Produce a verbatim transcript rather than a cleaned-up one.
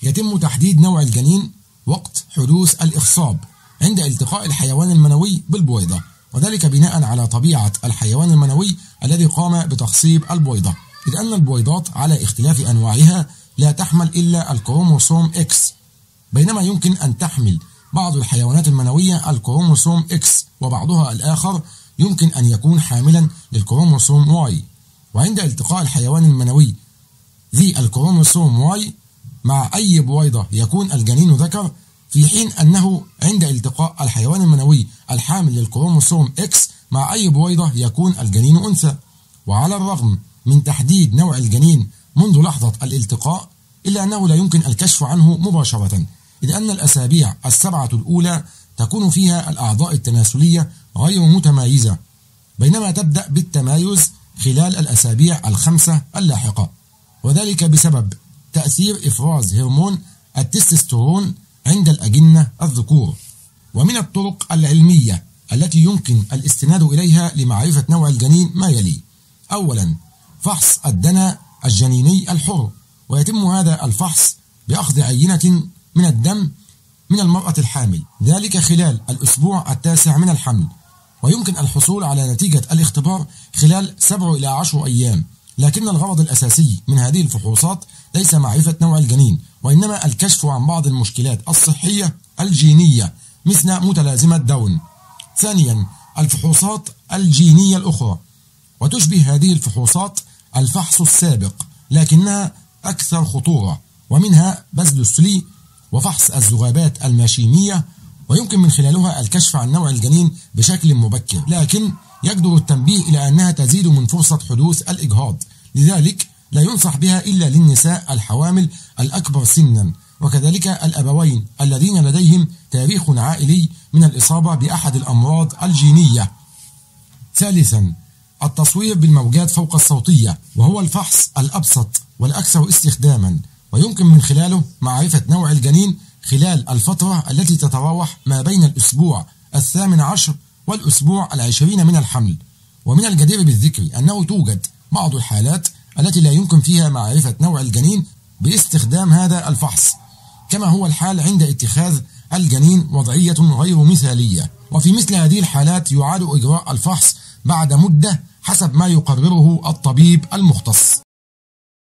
يتم تحديد نوع الجنين وقت حدوث الإخصاب عند التقاء الحيوان المنوي بالبويضة، وذلك بناء على طبيعة الحيوان المنوي الذي قام بتخصيب البويضة، إذ أن البويضات على اختلاف أنواعها لا تحمل إلا الكروموسوم إكس، بينما يمكن أن تحمل بعض الحيوانات المنوية الكروموسوم إكس، وبعضها الآخر يمكن أن يكون حاملا للكروموسوم واي. وعند التقاء الحيوان المنوي ذي الكروموسوم واي مع أي بويضة يكون الجنين ذكر، في حين أنه عند التقاء الحيوان المنوي الحامل للكروموسوم إكس مع أي بويضة يكون الجنين أنثى. وعلى الرغم من تحديد نوع الجنين منذ لحظة الالتقاء، إلا أنه لا يمكن الكشف عنه مباشرة، إذ أن الأسابيع السبعة الأولى تكون فيها الأعضاء التناسلية غير متمايزة، بينما تبدأ بالتمايز خلال الأسابيع الخمسة اللاحقة، وذلك بسبب تأثير إفراز هرمون التستوستيرون عند الأجنة الذكور. ومن الطرق العلمية التي يمكن الاستناد إليها لمعرفة نوع الجنين ما يلي: أولا، فحص الدنا الجنيني الحر، ويتم هذا الفحص بأخذ عينة من الدم من المرأة الحامل، ذلك خلال الأسبوع التاسع من الحمل، ويمكن الحصول على نتيجة الاختبار خلال سبع إلى عشر أيام. لكن الغرض الأساسي من هذه الفحوصات ليس معرفة نوع الجنين، وإنما الكشف عن بعض المشكلات الصحية الجينية مثل متلازمة داون. ثانيا، الفحوصات الجينية الأخرى، وتشبه هذه الفحوصات الفحص السابق لكنها أكثر خطورة، ومنها بذل السلي وفحص الذبابات الماشينية، ويمكن من خلالها الكشف عن نوع الجنين بشكل مبكر، لكن يجدر التنبيه إلى أنها تزيد من فرصة حدوث الإجهاض، لذلك لا ينصح بها إلا للنساء الحوامل الأكبر سنا، وكذلك الأبوين الذين لديهم تاريخ عائلي من الإصابة بأحد الأمراض الجينية. ثالثا، التصوير بالموجات فوق الصوتية، وهو الفحص الأبسط والأكثر استخداما، ويمكن من خلاله معرفة نوع الجنين خلال الفترة التي تتراوح ما بين الأسبوع الثامن عشر والأسبوع العشرين من الحمل. ومن الجدير بالذكر أنه توجد بعض الحالات التي لا يمكن فيها معرفة نوع الجنين باستخدام هذا الفحص، كما هو الحال عند اتخاذ الجنين وضعية غير مثالية، وفي مثل هذه الحالات يعاد إجراء الفحص بعد مدة حسب ما يقرره الطبيب المختص.